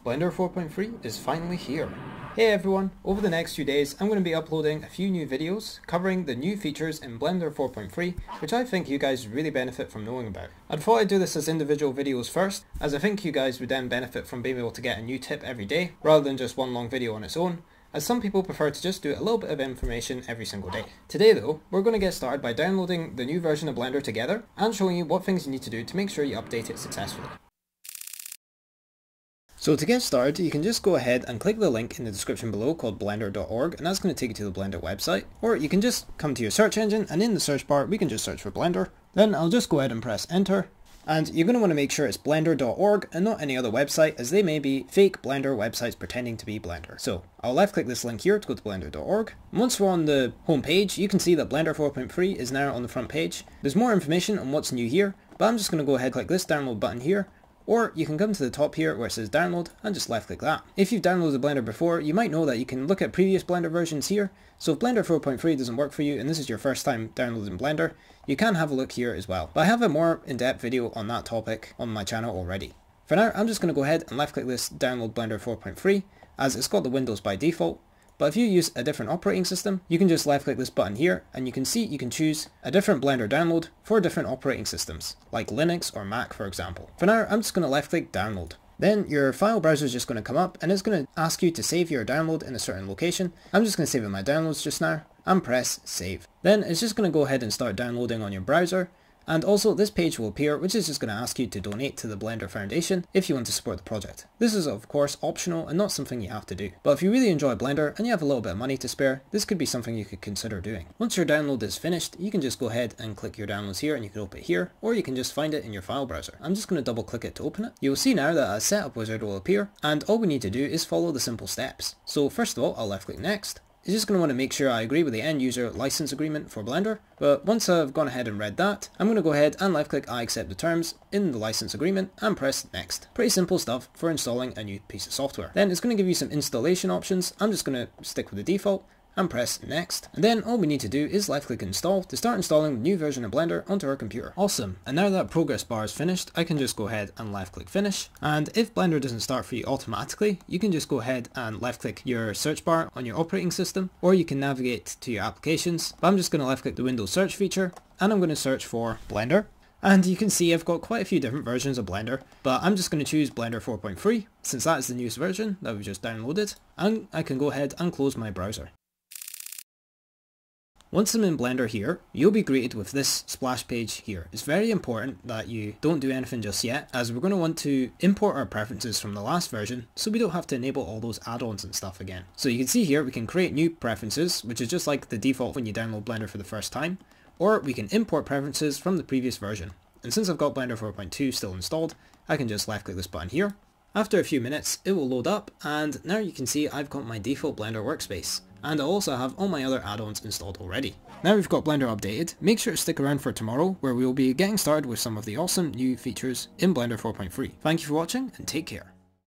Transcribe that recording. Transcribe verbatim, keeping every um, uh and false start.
Blender four point three is finally here. Hey everyone, over the next few days I'm going to be uploading a few new videos covering the new features in Blender four point three which I think you guys really benefit from knowing about. I thought I'd do this as individual videos first, as I think you guys would then benefit from being able to get a new tip every day rather than just one long video on its own, as some people prefer to just do a little bit of information every single day. Today though, we're going to get started by downloading the new version of Blender together and showing you what things you need to do to make sure you update it successfully. So to get started, you can just go ahead and click the link in the description below called blender dot org, and that's going to take you to the Blender website. Or you can just come to your search engine, and in the search bar we can just search for Blender. Then I'll just go ahead and press enter. And you're going to want to make sure it's blender dot org and not any other website, as they may be fake Blender websites pretending to be Blender. So I'll left click this link here to go to blender dot org. Once we're on the home page, you can see that Blender four point three is now on the front page. There's more information on what's new here, but I'm just going to go ahead and click this download button here. Or you can come to the top here where it says download and just left click that. If you've downloaded Blender before, you might know that you can look at previous Blender versions here. So if Blender four point three doesn't work for you and this is your first time downloading Blender, you can have a look here as well. But I have a more in-depth video on that topic on my channel already. For now, I'm just going to go ahead and left click this download Blender four point three, as it's got the Windows by default. But if you use a different operating system, you can just left click this button here and you can see you can choose a different Blender download for different operating systems, like Linux or Mac for example. For now, I'm just going to left click download. Then your file browser is just going to come up and it's going to ask you to save your download in a certain location. I'm just going to save it in my downloads just now and press save. Then it's just going to go ahead and start downloading on your browser. And also this page will appear, which is just going to ask you to donate to the Blender Foundation if you want to support the project. This is of course optional and not something you have to do. But if you really enjoy Blender and you have a little bit of money to spare, this could be something you could consider doing. Once your download is finished, you can just go ahead and click your downloads here and you can open it here, or you can just find it in your file browser. I'm just going to double click it to open it. You'll see now that a setup wizard will appear, and all we need to do is follow the simple steps. So first of all, I'll left click next. It's just going to want to make sure I agree with the end user license agreement for Blender, but once I've gone ahead and read that, I'm going to go ahead and left click I accept the terms in the license agreement and press next. Pretty simple stuff for installing a new piece of software. Then it's going to give you some installation options. I'm just going to stick with the default and press next. And then all we need to do is left click install to start installing the new version of Blender onto our computer. Awesome. And now that progress bar is finished, I can just go ahead and left click finish. And if Blender doesn't start for you automatically, you can just go ahead and left click your search bar on your operating system, or you can navigate to your applications. But I'm just going to left click the Windows search feature and I'm going to search for Blender. And you can see I've got quite a few different versions of Blender, but I'm just going to choose Blender four point three since that is the newest version that we've just downloaded, and I can go ahead and close my browser. Once I'm in Blender here, you'll be greeted with this splash page here. It's very important that you don't do anything just yet, as we're going to want to import our preferences from the last version so we don't have to enable all those add-ons and stuff again. So you can see here we can create new preferences, which is just like the default when you download Blender for the first time, or we can import preferences from the previous version. And since I've got Blender four point two still installed, I can just left click this button here. After a few minutes, it will load up, and now you can see I've got my default Blender workspace. And I also have all my other add-ons installed already. Now we've got Blender updated, make sure to stick around for tomorrow where we will be getting started with some of the awesome new features in Blender four point three. Thank you for watching and take care.